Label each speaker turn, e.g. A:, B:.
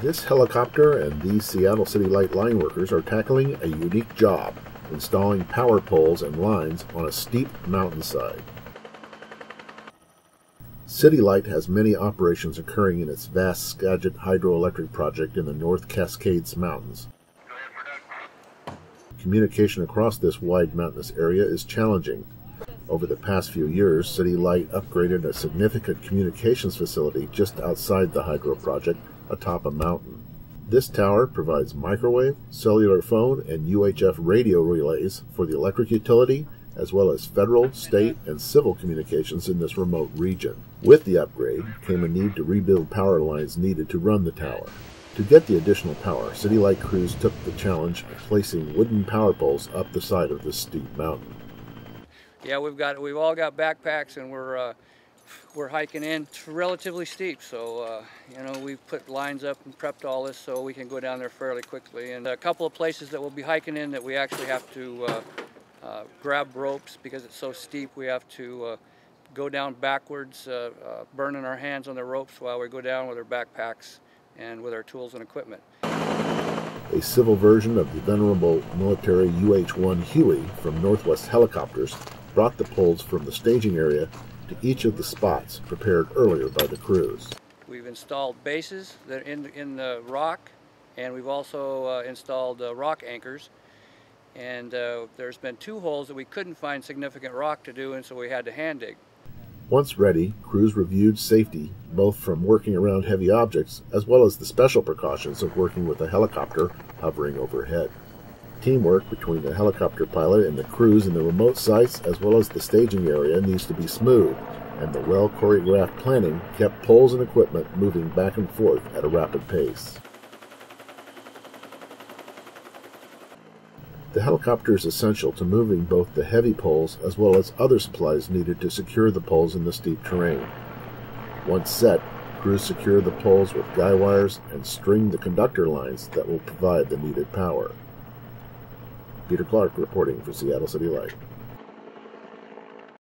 A: This helicopter and these Seattle City Light line workers are tackling a unique job, installing power poles and lines on a steep mountainside. City Light has many operations occurring in its vast Skagit Hydroelectric Project in the North Cascades Mountains. Communication across this wide mountainous area is challenging. Over the past few years, City Light upgraded a significant communications facility just outside the hydro project atop a mountain. This tower provides microwave, cellular phone, and UHF radio relays for the electric utility, as well as federal, state, and civil communications in this remote region. With the upgrade came a need to rebuild power lines needed to run the tower. To get the additional power, City Light crews took the challenge of placing wooden power poles up the side of this steep mountain.
B: Yeah, we've all got backpacks, and we're hiking in. It's relatively steep, so we've put lines up and prepped all this so we can go down there fairly quickly. And a couple of places that we'll be hiking in that we actually have to grab ropes because it's so steep. We have to go down backwards, burning our hands on the ropes while we go down with our backpacks and with our tools and equipment.
A: A civil version of the venerable military UH-1 Huey from Northwest Helicopters brought the poles from the staging area to each of the spots prepared earlier by the crews.
B: We've installed bases that in the rock, and we've also installed rock anchors. And there's been 2 holes that we couldn't find significant rock to do, and so we had to hand dig.
A: Once ready, crews reviewed safety, both from working around heavy objects as well as the special precautions of working with a helicopter hovering overhead. Teamwork between the helicopter pilot and the crews in the remote sites as well as the staging area needs to be smooth, and the well-choreographed planning kept poles and equipment moving back and forth at a rapid pace. The helicopter is essential to moving both the heavy poles as well as other supplies needed to secure the poles in the steep terrain. Once set, crews secure the poles with guy wires and string the conductor lines that will provide the needed power. Peter Clark reporting for Seattle City Light.